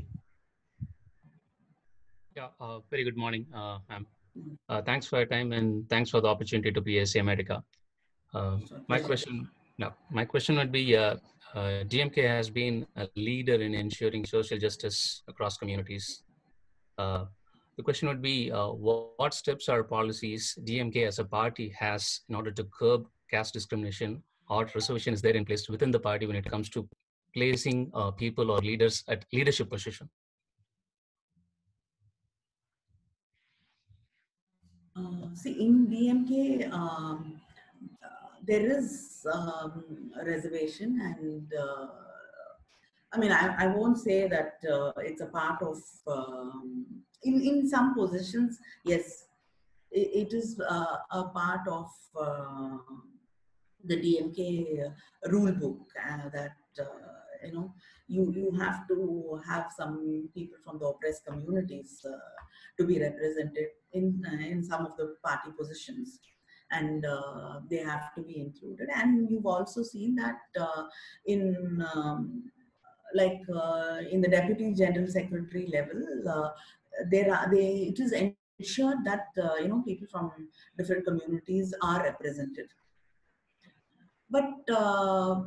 Yeah, uh, very good morning, uh, ma'am. Uh, thanks for your time, and thanks for the opportunity to be a C M Medica. Uh, my question, no, my question would be: uh, uh, D M K has been a leader in ensuring social justice across communities. Uh, the question would be: uh, what, what steps or policies D M K as a party has in order to curb caste discrimination or reservation is there in place within the party when it comes to placing uh, people or leaders at leadership position? Uh, see, in D M K, um, uh, there is um, a reservation, and uh, I mean, I, I won't say that uh, it's a part of, um, in, in some positions, yes, it, it is uh, a part of uh, the D M K uh, rule book, uh, that, uh, you know, you, you have to have some people from the oppressed communities uh, to be represented in, uh, in some of the party positions. And uh, they have to be included. And you've also seen that uh, in um, like uh, in the deputy general secretary level, uh, there are they it is ensured that uh, you know people from different communities are represented. But uh,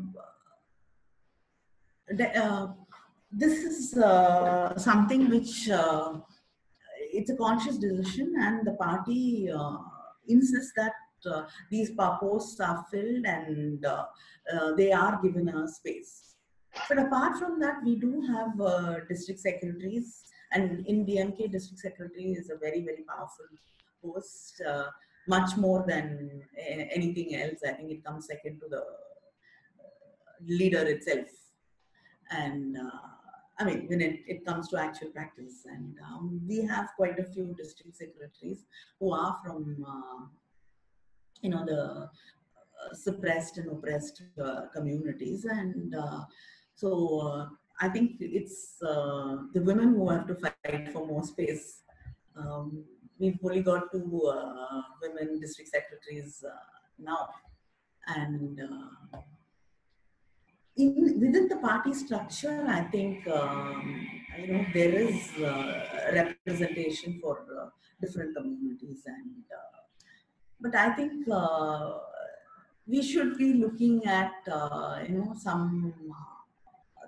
the, uh, this is uh, something which uh, it's a conscious decision, and the party uh, insists that uh, these posts are filled, and uh, uh, they are given a space. But apart from that, we do have uh, district secretaries, and in D M K, district secretary is a very, very powerful post, uh, much more than anything else. I think it comes second to the leader itself. And uh, I mean, when it, it comes to actual practice, and um, we have quite a few district secretaries who are from, uh, you know, the uh, suppressed and oppressed uh, communities. And uh, so uh, I think it's uh, the women who have to fight for more space. Um, we've only got two uh, women district secretaries uh, now. And uh, In, within the party structure, I think um, you know there is uh, representation for uh, different communities, and uh, but I think uh, we should be looking at uh, you know some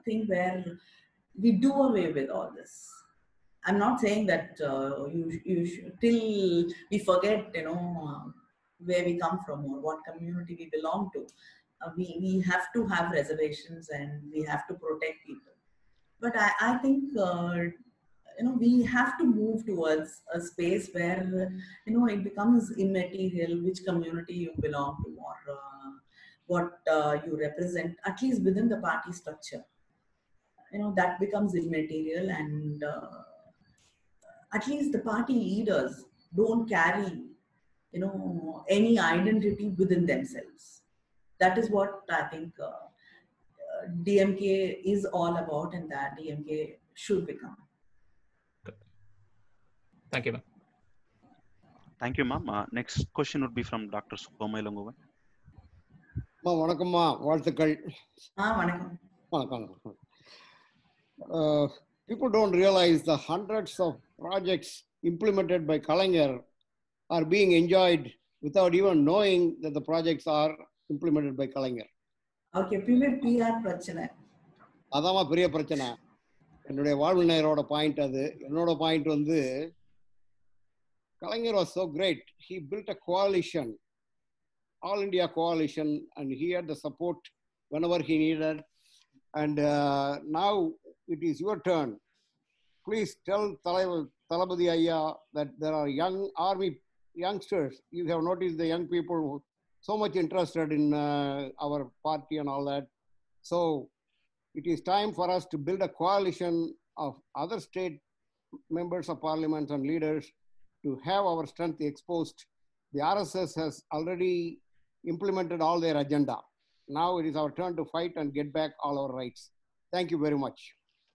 thing where we do away with all this. I'm not saying that uh, you, you should, till we forget, you know, uh, where we come from or what community we belong to. Uh, we, we have to have reservations and we have to protect people. But I, I think, uh, you know, we have to move towards a space where, you know, it becomes immaterial which community you belong to or uh, what uh, you represent, at least within the party structure. You know, that becomes immaterial, and uh, at least the party leaders don't carry, you know, any identity within themselves. That is what I think uh, uh, D M K is all about, and that D M K should become. Thank you, ma'am. Thank you, ma'am. Uh, next question would be from Doctor Somai Longovan. வணக்கம்மா, வாழ்த்துக்கள். Ah, வணக்கம். வணக்கம். Uh, people don't realize the hundreds of projects implemented by Kalaignar are being enjoyed without even knowing that the projects are implemented by Kalaignar. Okay, P R பிரச்சனை. அதாம்மா பெரிய பிரச்சனை. என்னுடைய வாழ்வினரோட point அது. என்னோட பாயிண்ட் வந்து Kalaignar was so great. He built a coalition, all India coalition, and he had the support whenever he needed. And uh, now it is your turn. Please tell Thalapathy Ayya that there are young army youngsters. You have noticed the young people who so much interested in uh, our party and all that. So it is time for us to build a coalition of other state members of parliament and leaders to have our strength exposed. The R S S has already implemented all their agenda. Now it is our turn to fight and get back all our rights. Thank you very much.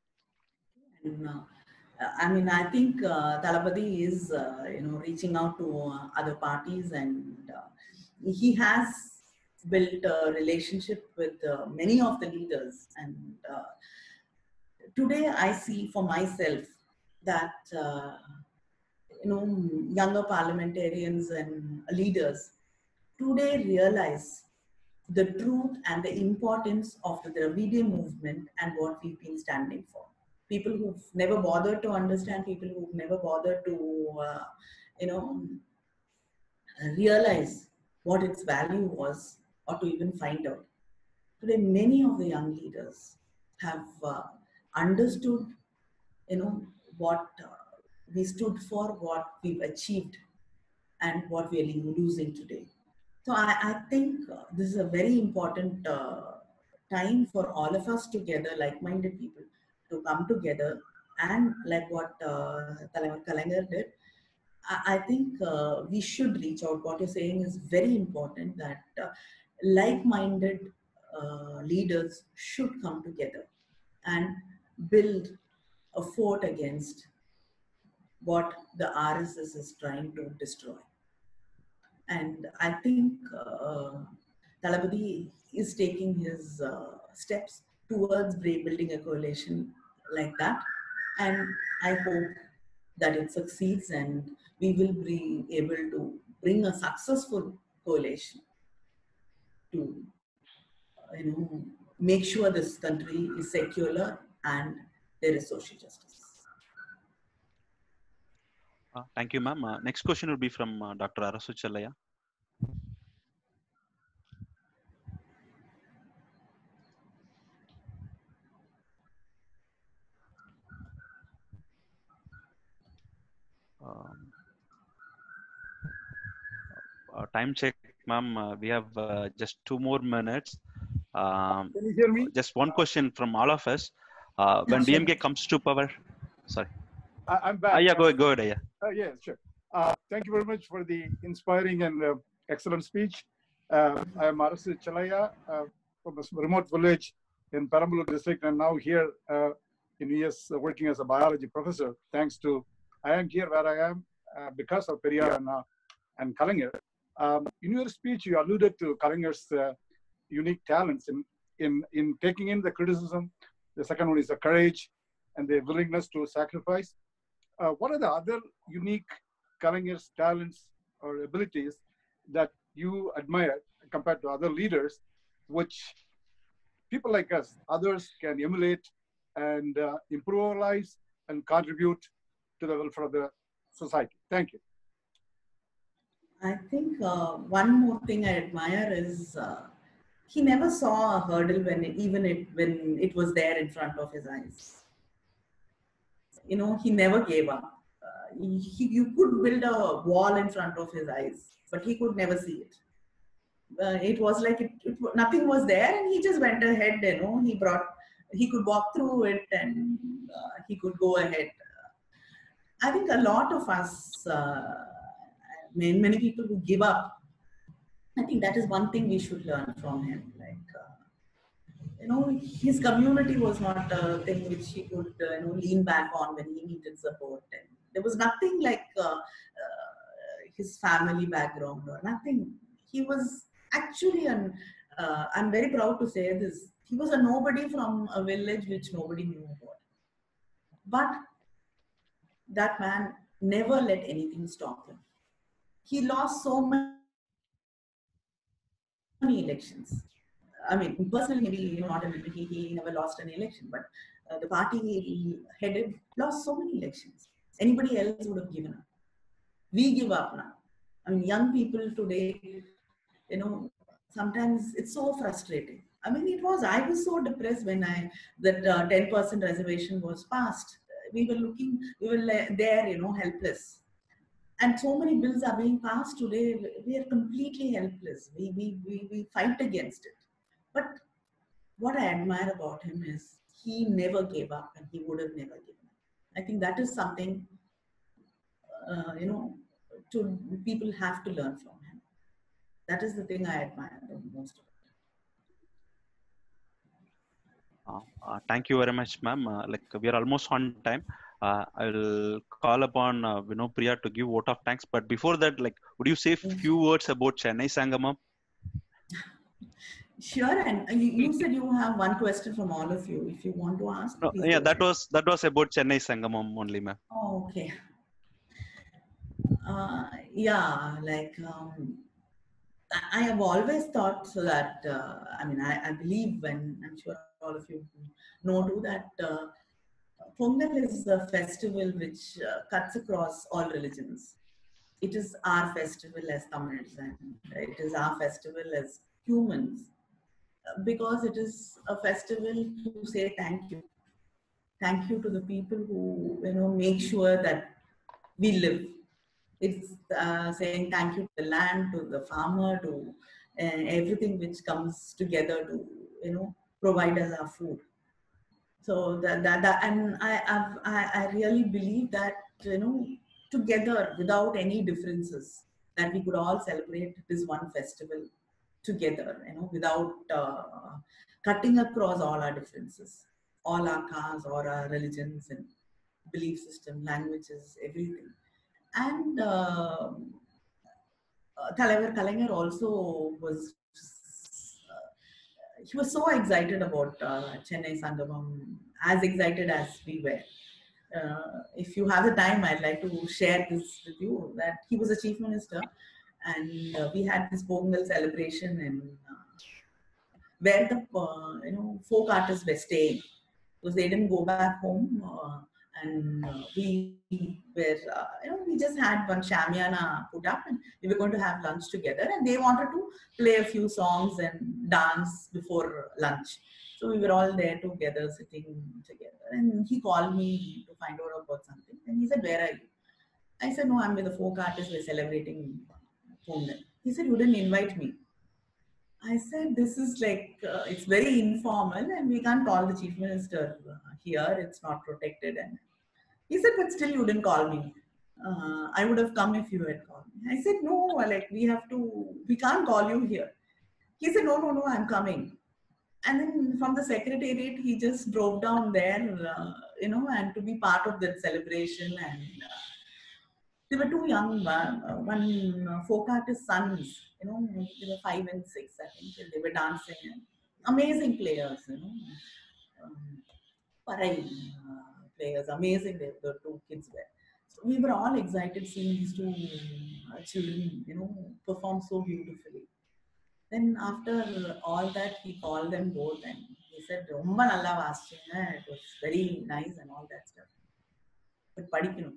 And, uh, I mean, I think uh, Thalapathy is, uh, you know, reaching out to uh, other parties, and uh, he has built a relationship with uh, many of the leaders. And uh, today I see for myself that, uh, you know, younger parliamentarians and leaders today realize the truth and the importance of the Dravidian movement and what we've been standing for. People who've never bothered to understand, people who've never bothered to, uh, you know, realize what its value was or to even find out. Today, many of the young leaders have uh, understood, you know, what uh, we stood for, what we've achieved, and what we're losing today. So I, I think uh, this is a very important uh, time for all of us together, like-minded people, to come together, and like what uh, Kalaignar did, I, I think uh, we should reach out. What you're saying is very important, that uh, like-minded uh, leaders should come together and build a fort against what the R S S is trying to destroy. And I think uh, Thalapathy is taking his uh, steps towards building a coalition like that. And I hope that it succeeds and we will be able to bring a successful coalition to, uh, you know, make sure this country is secular and there is social justice. Uh, thank you, ma'am. Uh, next question will be from uh, Doctor Arasu Chellaiah. Um, uh, time check, ma'am. Uh, we have uh, just two more minutes. Um, Can you hear me? Just one question from all of us. Uh, when D M K comes to power, sorry. I, I'm back. Uh, yeah, go go ahead. Yeah. Uh, yeah, sure. Uh, thank you very much for the inspiring and uh, excellent speech. Uh, I am Arasu Chellaiah uh, from a remote village in Perambalur district, and now here uh, in U S uh, working as a biology professor. Thanks to, I am here where I am uh, because of Periyar and, uh, and Kalaignar. Um, in your speech, you alluded to Kalaignar's uh, unique talents in, in, in taking in the criticism. The second one is the courage and the willingness to sacrifice. Uh, what are the other unique Kalaignar's talents or abilities that you admire compared to other leaders, which people like us, others can emulate and uh, improve our lives and contribute to the welfare of the society. Thank you. I think uh, one more thing I admire is uh, he never saw a hurdle when it, even it when it was there in front of his eyes. You know, he never gave up. Uh, he, he, you could build a wall in front of his eyes, but he could never see it. Uh, it was like it, it, nothing was there, and he just went ahead. You know, he brought, he could walk through it, and uh, he could go ahead. I think a lot of us, uh, many, many people who give up, I think that is one thing we should learn from him. Like, uh, you know, his community was not a thing which he could, uh, you know, lean back on when he needed support. And there was nothing like uh, uh, his family background or nothing. He was actually, an, uh, I'm very proud to say this, he was a nobody from a village which nobody knew about. But that man never let anything stop him. He lost so many elections. I mean, personally, maybe you know, not a, he, he never lost an election, but uh, the party he headed lost so many elections. Anybody else would have given up. We give up now. I mean, young people today, you know, sometimes it's so frustrating. I mean, it was, I was so depressed when I, that uh, ten percent reservation was passed. We were looking, we were there, you know, helpless. And so many bills are being passed today, we are completely helpless. We, we, we, we fight against it. But what I admire about him is he never gave up, and he would have never given up. I think that is something, uh, you know, to, people have to learn from him. That is the thing I admire the most. Uh, uh, thank you very much, ma'am. Uh, like we are almost on time. Uh, I will call upon uh, Vinod Priya to give vote of thanks. But before that, like, would you say a few words about Chennai Sangamam? Sure, and you, you said you have one question from all of you. If you want to ask, No, yeah, that was that was about Chennai Sangamam only, ma'am. Oh, okay. Uh, yeah, like um, I have always thought so that uh, I mean I, I believe, when I'm sure all of you know too, that uh, Pongal is a festival which uh, cuts across all religions. It is our festival as Tamils, and it is our festival as humans, because it is a festival to say thank you. Thank you to the people who, you know, make sure that we live. It's uh, saying thank you to the land, to the farmer, to uh, everything which comes together to, you know, provide us our food. So that, that, that and I, I've, I, I really believe that, you know, together without any differences, that we could all celebrate this one festival together, you know, without uh, cutting across all our differences, all our castes, all our religions and belief system, languages, everything. And uh, uh, Talaivar Kalaignar also was, uh, he was so excited about uh, Chennai Sangamam, as excited as we were. Uh, if you have the time, I'd like to share this with you, that he was a chief minister, and uh, we had this Pongal celebration, and uh, where the uh, you know folk artists were staying, because they didn't go back home, uh, and uh, we were uh, you know we just had one shamiana put up, and we were going to have lunch together, and they wanted to play a few songs and dance before lunch. So we were all there together, sitting together, and he called me to find out about something, and he said, "Where are you?" I said, "No, I'm with the folk artists. We're celebrating Pongal." He said, "You didn't invite me." I said, "This is like, uh, it's very informal, and we can't call the chief minister uh, here. It's not protected." And he said, "But still, you didn't call me. Uh, I would have come if you had called me." I said, "No, like we have to, we can't call you here." He said, "No, no, no, I'm coming." And then from the secretariat, he just drove down there, uh, you know, and to be part of that celebration. And uh, they were two young, uh, one uh, folk artist sons, you know, they were five and six, I think, and they were dancing. Amazing players, you know, um, Parai uh, players, amazing they, the two kids were. So we were all excited seeing these two uh, children, you know, perform so beautifully. Then after all that, he called them both, and he said, "Romba nalla vaasicheenga." It was very nice and all that stuff. But padikkanum.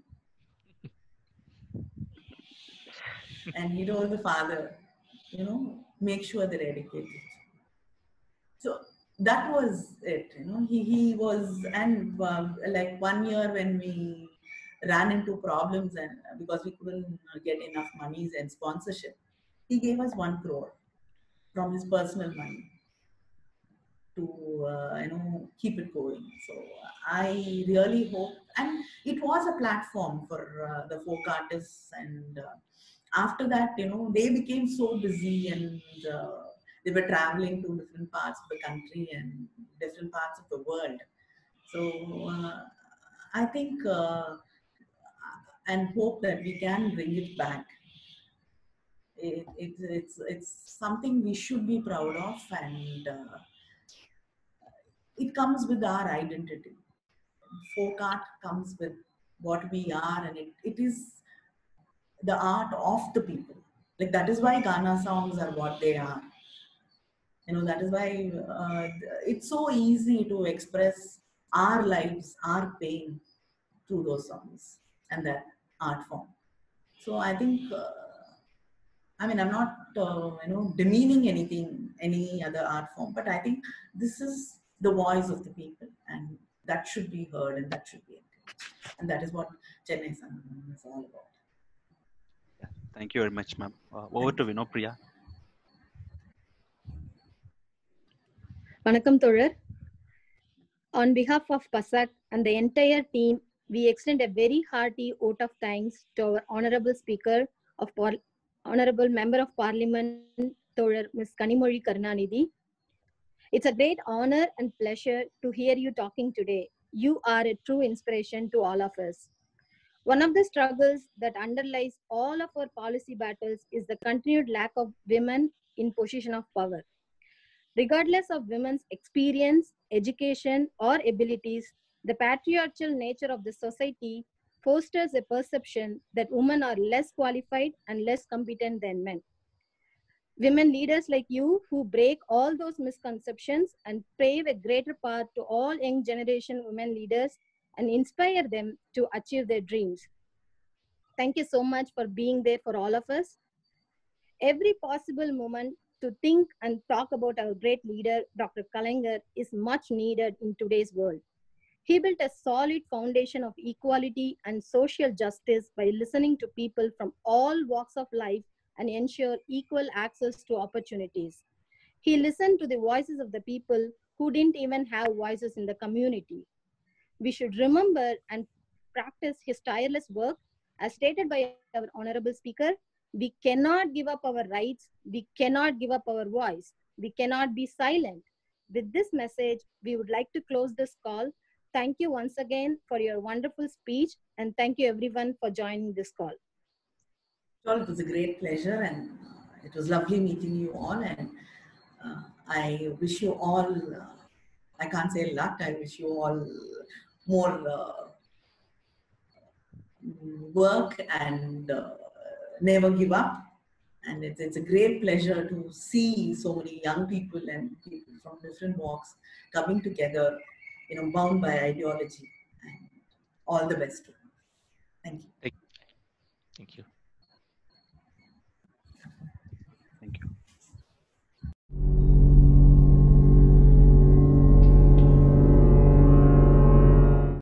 And he told the father, you know, make sure they're educated. So that was it. You know, he he was, and uh, like one year when we ran into problems and because we couldn't get enough monies and sponsorship, he gave us one crore from his personal money to uh, you know keep it going. So I really hope, and it was a platform for uh, the folk artists. And uh, after that, you know, they became so busy, and uh, they were traveling to different parts of the country and different parts of the world. So uh, I think uh, and hope that we can bring it back. It, it, it's it's something we should be proud of, and uh, it comes with our identity. Folk art comes with what we are, and it, it is the art of the people. Like that is why Ghana songs are what they are. You know, that is why uh, it's so easy to express our lives, our pain through those songs and that art form. So I think, uh, I mean, I'm not, uh, you know, demeaning anything, any other art form, but I think this is the voice of the people, and that should be heard and that should be encouraged. And that is what Chennai Sangam is all about. Yeah, thank you very much, ma'am. Uh, over to Vinopriya. Vanakkam Tholar. On behalf of PASAK and the entire team, we extend a very hearty vote of thanks to our Honorable Speaker of Par- Honorable Member of Parliament, Tholar Miz Kanimozhi Karunanidhi. It's a great honor and pleasure to hear you talking today. You are a true inspiration to all of us. One of the struggles that underlies all of our policy battles is the continued lack of women in position of power. Regardless of women's experience, education, or abilities, the patriarchal nature of the society fosters a perception that women are less qualified and less competent than men. Women leaders like you who break all those misconceptions and pave a greater path to all young generation women leaders and inspire them to achieve their dreams. Thank you so much for being there for all of us. Every possible moment to think and talk about our great leader, Doctor Kalaignar, is much needed in today's world. He built a solid foundation of equality and social justice by listening to people from all walks of life and ensure equal access to opportunities. He listened to the voices of the people who didn't even have voices in the community. We should remember and practice his tireless work. As stated by our Honorable Speaker, we cannot give up our rights. We cannot give up our voice. We cannot be silent. With this message, we would like to close this call. Thank you once again for your wonderful speech, and thank you everyone for joining this call. Well, it was a great pleasure, and uh, it was lovely meeting you all. And uh, I wish you all, uh, I can't say luck, I wish you all more uh, work and uh, never give up. And it's, it's a great pleasure to see so many young people and people from different walks coming together, you know, bound by ideology. And all the best to them. Thank you.